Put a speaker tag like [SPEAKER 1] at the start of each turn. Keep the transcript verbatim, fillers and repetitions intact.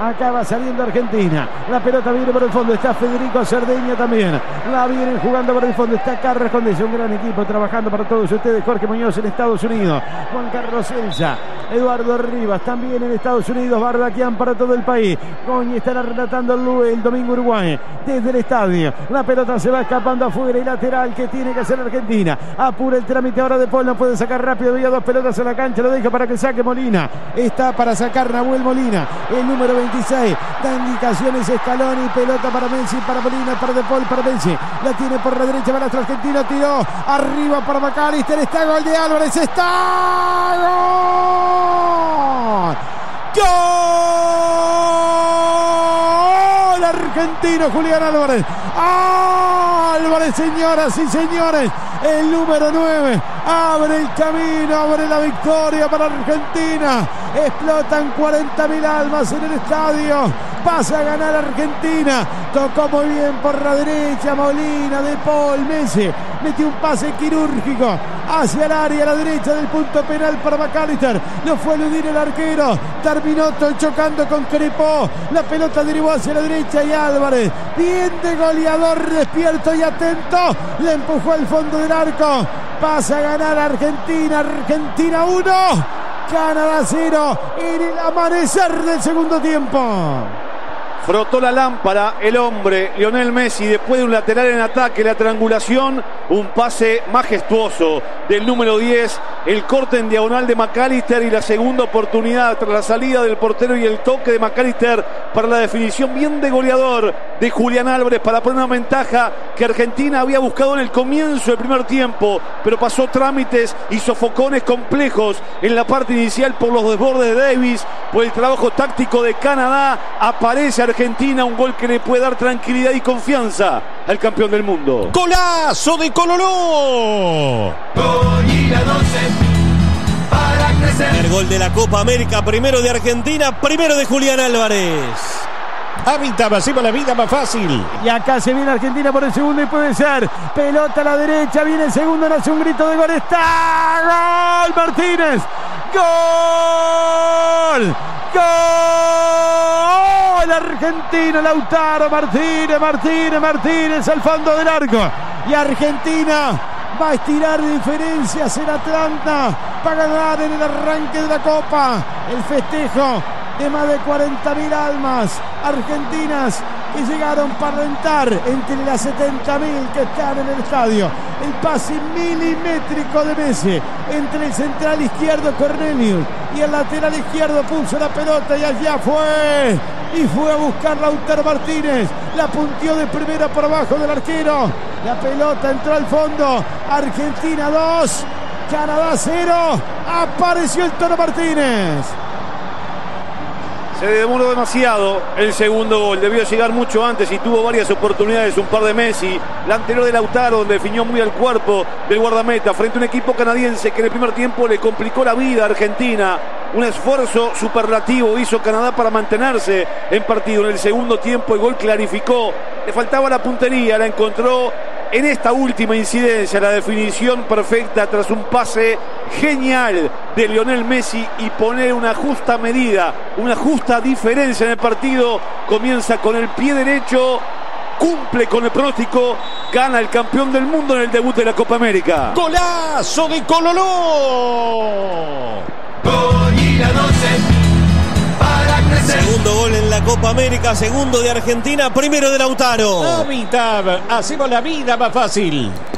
[SPEAKER 1] Acaba saliendo Argentina. La pelota viene por el fondo. Está Federico Cerdeña también. La vienen jugando por el fondo. Está Carlos Condés. Un gran equipo trabajando para todos ustedes. Jorge Muñoz en Estados Unidos. Juan Carlos Elsa. Eduardo Rivas también en Estados Unidos. Bardaquian para todo el país. Coñi estará relatando el, el domingo Uruguay. Desde el estadio. La pelota se va escapando afuera. Y lateral que tiene que hacer Argentina. Apura el trámite ahora de Paul. No puede sacar rápido. Había dos pelotas en la cancha. Lo deja para que saque Molina. Está para sacar Nahuel Molina. El número veintiséis. Da indicaciones Scaloni. Pelota para Messi. Para Molina. Para De Paul. Para Messi. La tiene por la derecha. Para nuestro argentino. Tiró. Arriba para McAllister. Está gol de Álvarez. Está gol. ¡Gol! Argentino Julián Álvarez. Álvarez, señoras y señores. El número nueve abre el camino, abre la victoria para Argentina. Explotan cuarenta mil almas en el estadio. Pasa a ganar Argentina. Tocó muy bien por la derecha Molina, De Paul, Messi. Metió un pase quirúrgico hacia el área a la derecha del punto penal para McAllister. No fue a eludir el arquero. Terminó chocando con Crepó. La pelota derivó hacia la derecha y Álvarez, bien de goleador, despierto y atento, le empujó al fondo del arco. Pasa a ganar Argentina. Argentina uno, Canadá cero en el amanecer del segundo tiempo.
[SPEAKER 2] Frotó la lámpara el hombre, Lionel Messi, después de un lateral en ataque, la triangulación, un pase majestuoso del número diez, el corte en diagonal de McAllister y la segunda oportunidad tras la salida del portero y el toque de McAllister para la definición bien de goleador de Julián Álvarez para poner una ventaja que Argentina había buscado en el comienzo del primer tiempo, pero pasó trámites y sofocones complejos en la parte inicial por los desbordes de Davis, por el trabajo táctico de Canadá. Aparece Argentina, un gol que le puede dar tranquilidad y confianza al campeón del mundo.
[SPEAKER 3] ¡Golazo de Cololó! El gol de la Copa América, primero de Argentina, primero de Julián Álvarez. Habitaba, así va la vida más fácil.
[SPEAKER 1] Y acá se viene Argentina por el segundo y puede ser. Pelota a la derecha, viene el segundo, nace un grito de gol. ¡Está! ¡Gol! Martínez. ¡Gol! ¡Gol! Argentina, Lautaro Martínez, Martínez, Martínez al fondo del arco. Y Argentina va a estirar diferencias en Atlanta para ganar en el arranque de la Copa. El festejo de más de cuarenta mil almas argentinas que llegaron para alentar entre las setenta mil que están en el estadio. El pase milimétrico de Messi entre el central izquierdo Cornelius y el lateral izquierdo puso la pelota y allá fue. Y fue a buscar Lautaro Martínez. La punteó de primera por abajo del arquero. La pelota entró al fondo. Argentina dos, Canadá cero. Apareció el Toro Martínez.
[SPEAKER 2] Se demoró demasiado el segundo gol, debió llegar mucho antes y tuvo varias oportunidades, un par de Messi, la anterior de Lautaro donde definió muy al cuerpo del guardameta frente a un equipo canadiense que en el primer tiempo le complicó la vida a Argentina. Un esfuerzo superlativo hizo Canadá para mantenerse en partido. En el segundo tiempo el gol clarificó, le faltaba la puntería, la encontró en esta última incidencia, la definición perfecta tras un pase genial de Lionel Messi y poner una justa medida, una justa diferencia en el partido. Comienza con el pie derecho, cumple con el pronóstico, gana el campeón del mundo en el debut de la Copa América.
[SPEAKER 3] ¡Golazo de Cololó! Segundo gol en la Copa América, segundo de Argentina, primero de Lautaro.
[SPEAKER 4] Habitaba, hacemos la vida más fácil.